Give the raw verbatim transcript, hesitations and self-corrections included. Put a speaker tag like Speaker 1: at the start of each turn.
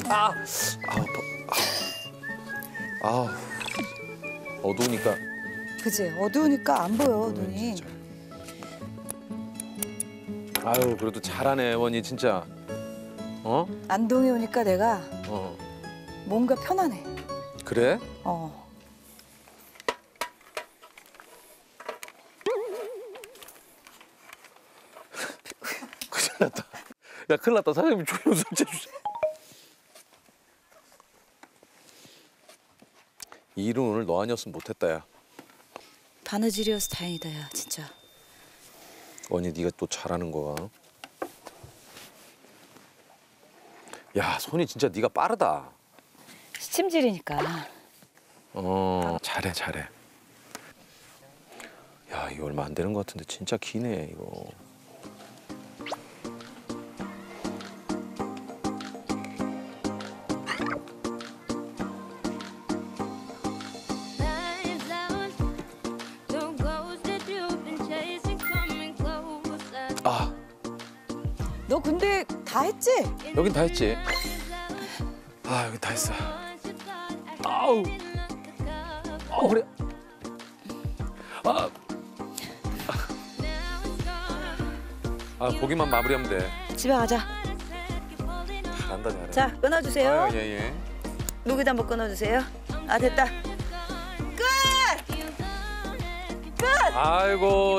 Speaker 1: 아, 아우, 아우, 어두우니까.
Speaker 2: 그치? 어두우니까 안 보여,
Speaker 1: 음,
Speaker 2: 눈이.
Speaker 1: 진짜. 아유, 그래도 잘하네, 원이 진짜. 어?
Speaker 2: 안동에 오니까 내가
Speaker 1: 어.
Speaker 2: 뭔가 편하네.
Speaker 1: 그래?
Speaker 2: 어.
Speaker 1: 큰일 났다. 야, 큰일 났다. 사장님 조용 좀 해주세요. 이 일은 오늘 너 아니었으면 못했다, 야.
Speaker 2: 바느질이어서 다행이다, 야, 진짜.
Speaker 1: 원이 네가 또 잘하는 거야. 야, 손이 진짜 네가 빠르다.
Speaker 2: 시침질이니까.
Speaker 1: 어, 잘해, 잘해. 야, 이거 얼마 안 되는 것 같은데 진짜 기네, 이거. 아,
Speaker 2: 너 근데 다 했지?
Speaker 1: 여긴 다 했지. 아, 여긴 다 했어. 아우, 아우, 그래. 아, 아, 고기만 마무리하면 돼.
Speaker 2: 집에 가자.
Speaker 1: 잘한다, 잘해.
Speaker 2: 자, 끊어주세요.
Speaker 1: 아, 예, 예.
Speaker 2: 여기다 한번 끊어주세요. 아, 됐다. 끝! 끝!
Speaker 1: 아이고.